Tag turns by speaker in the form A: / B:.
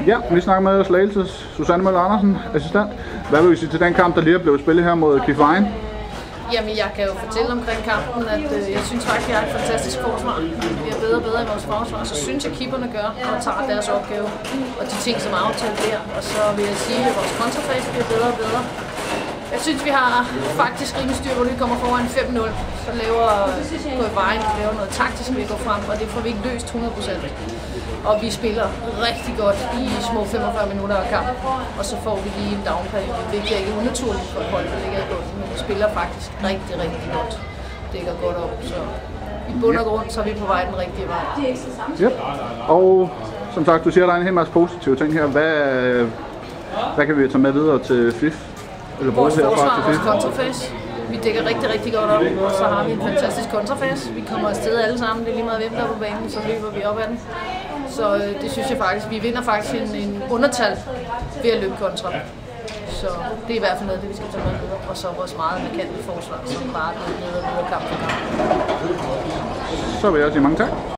A: Ja, vi snakker med Slagelses Susanne Møller Andersen, assistent. Hvad vil I sige til den kamp, der lige er blevet spillet her mod KIF Vejen?
B: Jamen, jeg kan jo fortælle omkring kampen, at jeg synes faktisk, at vi har et fantastisk forsvar. Vi er bedre og bedre i vores forsvar, så synes jeg, at keeperne gør og tager deres opgave. Og de ting, som er aftalt der. Og så vil jeg sige, at vores kontrafase bliver bedre og bedre. Jeg synes, vi har faktisk rimelig styr, hvor vi kommer foran 5-0. Så laver KIF Vejen noget taktisk, vi går frem, og det får vi ikke løst 100%. Og vi spiller rigtig godt i små 45 minutter af kamp, og så får vi lige en downperiode. Det er ikke unaturligt for et hold, der ligger i bunden, men vi spiller faktisk rigtig, rigtig godt. Det går godt op, så i bund og grund, så er vi på vej den rigtige vej.
A: Yep. Og som sagt, du siger, at der er en hel masse positive ting her. Hvad kan vi tage med videre til FIF?
B: Eller vores forsvar, vores kontrafase. Vi dækker rigtig, rigtig godt op, og så har vi en fantastisk kontrafase. Vi kommer afsted alle sammen, det er lige meget hvem der er på banen, så løber vi op ad den. Så det synes jeg faktisk, vi vinder faktisk en undertal ved at løbe kontra. Så det er i hvert fald noget, det vi skal tage med videre. Og så vores meget markante forsvar, som bare er blevet bedre kamp for kamp.
A: Så vil jeg sige mange tak.